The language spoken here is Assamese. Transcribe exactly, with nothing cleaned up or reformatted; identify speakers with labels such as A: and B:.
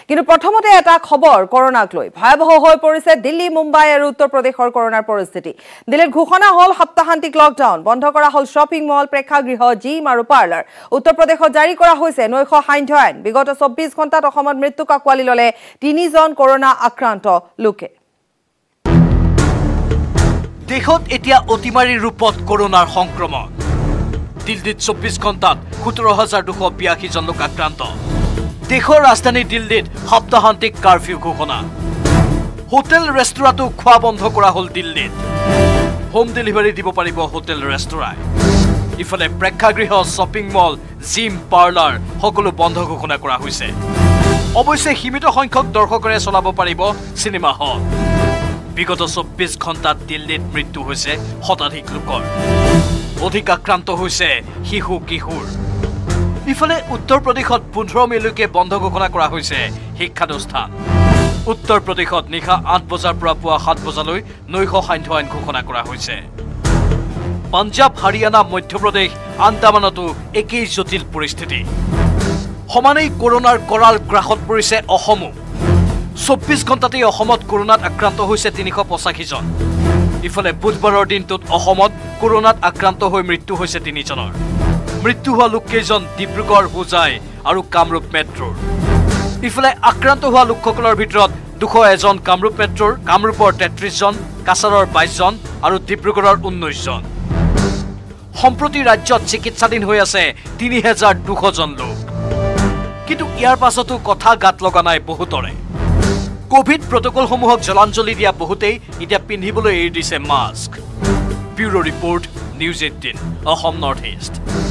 A: কিন্তু প্ৰথমতে এটা খবৰ কৰোনাক লৈ ভয়াবহ হৈ পৰিছে দিল্লী মুম্বাই আৰু উত্তৰ প্ৰদেশৰ কৰোনাৰ পৰিস্থিতি দিল্লীত ঘোষণা হল সপ্তাহান্তিক লকডাউন বন্ধ কৰা হল শ্বপিং মল প্ৰেক্ষাগৃহ জিম আৰু পাৰ্লাৰ উত্তৰ প্ৰদেশত জাৰি কৰা হৈছে নৈশ সান্ধ্য আইন বিগত চৌব্বিছ ঘণ্টাত অসমত মৃত্যুক আঁকোৱালি ললে তিনিজন কৰোনা আক্ৰান্ত লোকে
B: দেশত এতিয়া অতিমাৰী ৰূপত কৰোনাৰ সংক্ৰমণ দিল্লীত চৌব্বিছ ঘণ্টাত সোতৰ হাজাৰ দুশ বিয়াশী জন লোক আক্ৰান্ত দেশৰ ৰাজধানী দিল্লীত সপ্তাহান্তিক কাৰফিউ ঘোষণা হোটেল ৰেষ্টুৰাটো খোৱা বন্ধ কৰা হল দিল্লীত হোম ডেলিভাৰী দিব পাৰিব হোটেল ৰেষ্টুৰাই ইফালে প্ৰেক্ষাগৃহ শ্বপিং মল জিম পাৰ্লাৰ সকলো বন্ধ ঘোষণা কৰা হৈছে অৱশ্যে সীমিত সংখ্যক দৰ্শকৰে চলাব পাৰিব চিনেমা হল বিগত চৌব্বিছ ঘণ্টাত দিল্লীত মৃত্যু হৈছে শতাধিক লোকৰ অধিক আক্ৰান্ত হৈছে শিশু কিশোৰ ইফালে উত্তৰ প্ৰদেশত পোন্ধৰ মেলৈকে বন্ধ ঘোষণা কৰা হৈছে শিক্ষানুষ্ঠান উত্তৰ প্ৰদেশত নিশা আঠ বজাৰ পৰা পুৱা সাত বজালৈ নৈশ সান্ধ্য আইন ঘোষণা কৰা হৈছে পাঞ্জাব হাৰিয়ানা মধ্যপ্ৰদেশ আন্দামানতো একেই জটিল পৰিস্থিতি সমানেই কৰোনাৰ কৰাল গ্ৰাসত পৰিছে অসমো চৌব্বিছ ঘণ্টাতেই অসমত কৰোনাত আক্ৰান্ত হৈছে তিনিশ পঁচাশী জন ইফালে বুধবাৰৰ দিনটোত অসমত কৰোনাত আক্ৰান্ত হৈ মৃত্যু হৈছে তিনিজনৰ মৃত্যু হোৱা লোককেইজন ডিব্ৰুগড় হোজাই আৰু কামৰূপ মেট্ৰৰ ইফালে আক্ৰান্ত হোৱা লোকসকলৰ ভিতৰত দুশ এজন কামৰূপ মেট্ৰৰ কামৰূপৰ তেত্ৰিছ জন কাছাৰৰ বাইছ জন আৰু ডিব্ৰুগড়ৰ ঊনৈছ জন সম্প্ৰতি ৰাজ্যত চিকিৎসাধীন হৈ আছে তিনি হাজাৰ দুশ জন লোক কিন্তু ইয়াৰ পাছতো কথা গাত লগা নাই বহুতৰে কোভিড প্ৰটকলসমূহক জলাঞ্জলি দিয়া বহুতেই এতিয়া পিন্ধিবলৈ এৰি দিছে mask bureau report news eighteen Assam north east